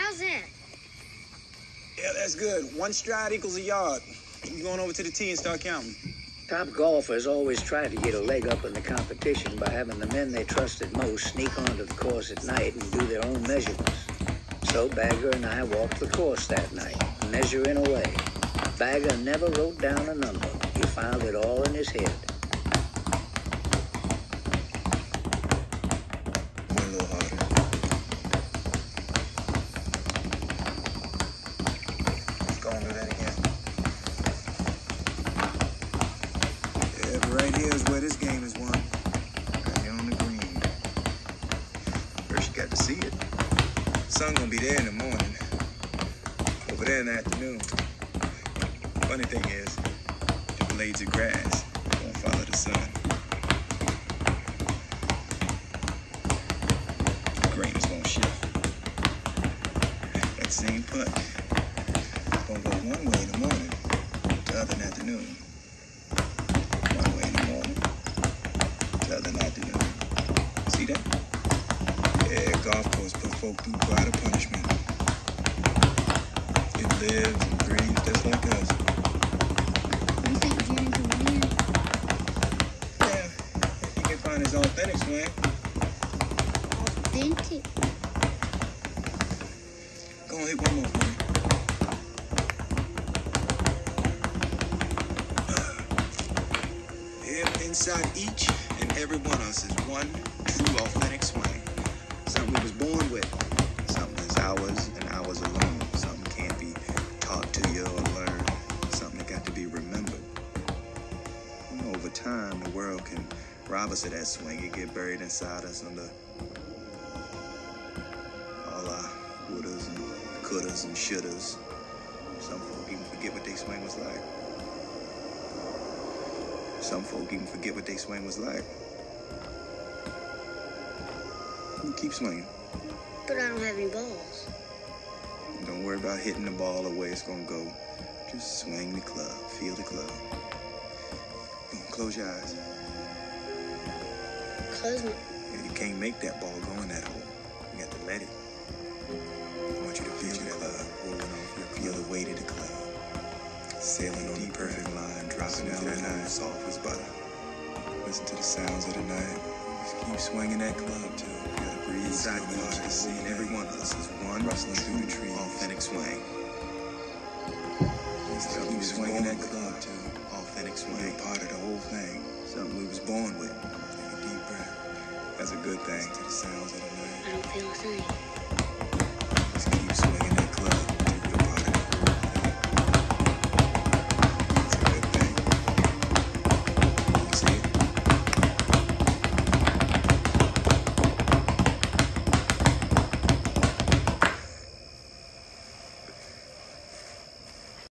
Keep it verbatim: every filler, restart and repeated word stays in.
How's that? Yeah, that's good. One stride equals a yard. You going over to the tee and start counting. Top golfers always try to get a leg up in the competition by having the men they trusted most sneak onto the course at night and do their own measurements. So Bagger and I walked the course that night, measuring away. Bagger never wrote down a number. He filed it all in his head. One a little harder. Let's go and do that again. Yeah, but right here is where this game is won. Right here on the green. First you got to see it. The sun gonna be there in the morning. Over there in the afternoon. Funny thing is, the blades of grass won't follow the sun. The grain is gonna shift. That same putt is gonna go one way in the morning, the other in the afternoon. One way in the morning, the other in the afternoon. See that? Yeah, golf course put folk through quite a punishment. It lives and breathes just like us. You think Jerry can win? Yeah, if he can find his authentic swing. Authentic? Go on, hit one more for me. Here, inside each and every one of us is one true authentic swing. Something we was born with. Something is ours and ours alone. Something can't be taught to you or learned. Something that got to be remembered. You know, over time, the world can rob us of that swing. It get buried inside us under all our wouldas and couldas and shouldas. Some folk even forget what their swing was like. Some folk even forget what their swing was like. You keep swinging. But I don't have any balls. Don't worry about hitting the ball or where it's gonna go. Just swing the club. Feel the club. Come on, close your eyes. Close my... And you can't make that ball go in that hole. You got to let it. I want you to feel the club rolling off your club. Feel the weight of the club. Sailing on the perfect line, dropping down that night, soft as butter. Listen to the sounds of the night. Just keep swinging that club till you gotta breathe. Inside the heart to see, and every one of us is one rustling through the tree, authentic swing. Just keep swinging that club till authentic swing. You're part of the whole thing. Something we was born with. Take a deep breath. That's a good thing. Listen to the sounds of the night. I don't feel a thing.